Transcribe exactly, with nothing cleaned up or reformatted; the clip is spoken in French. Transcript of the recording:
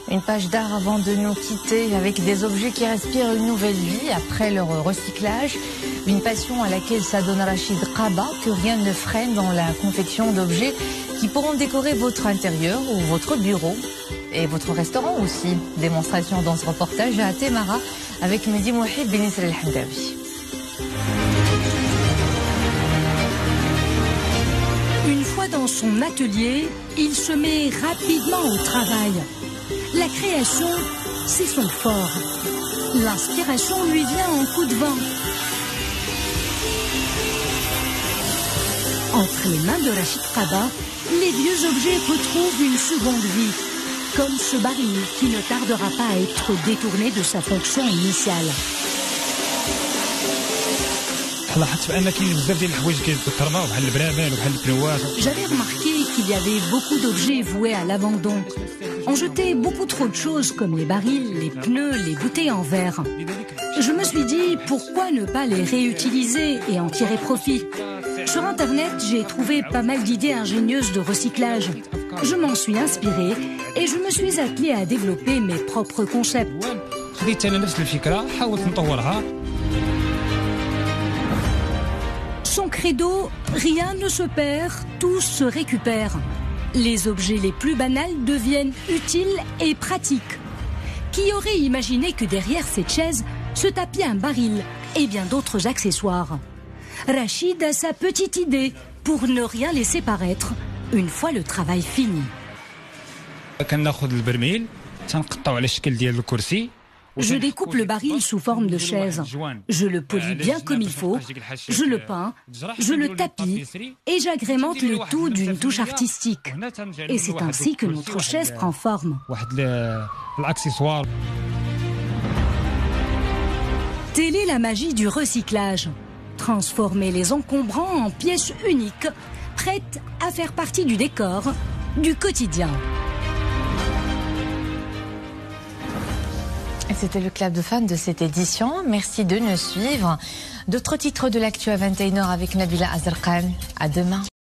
Une page d'art avant de nous quitter avec des objets qui respirent une nouvelle vie après leur recyclage. Une passion à laquelle s'adonne Rachid Qaba, que rien ne freine dans la confection d'objets qui pourront décorer votre intérieur ou votre bureau et votre restaurant aussi. Démonstration dans ce reportage à Temara avec Mehdi Mouhib Benisr El-Hamdawi. Une fois dans son atelier, il se met rapidement au travail. La création, c'est son fort. L'inspiration lui vient en coup de vent. Entre les mains de Rachid Qaba, les vieux objets retrouvent une seconde vie, comme ce baril qui ne tardera pas à être détourné de sa fonction initiale. J'avais remarqué qu'il y avait beaucoup d'objets voués à l'abandon. On jetait beaucoup trop de choses comme les barils, les pneus, les bouteilles en verre. Je me suis dit, pourquoi ne pas les réutiliser et en tirer profit? Sur Internet, j'ai trouvé pas mal d'idées ingénieuses de recyclage. Je m'en suis inspirée et je me suis attelée à développer mes propres concepts. Son credo, rien ne se perd, tout se récupère. Les objets les plus banals deviennent utiles et pratiques. Qui aurait imaginé que derrière cette chaise se tapait un baril et bien d'autres accessoires? Rachid a sa petite idée pour ne rien laisser paraître une fois le travail fini. Je découpe le baril sous forme de chaise. Je le polis bien comme il faut, je le peins, je le tapis et j'agrémente le tout d'une touche artistique. Et c'est ainsi que notre chaise prend forme. Telle est la magie du recyclage. Transformer les encombrants en pièces uniques, prêtes à faire partie du décor, du quotidien. C'était le club de fans de cette édition. Merci de nous suivre. D'autres titres de l'actu à vingt et une heures avec Nabila Azarkan. À demain.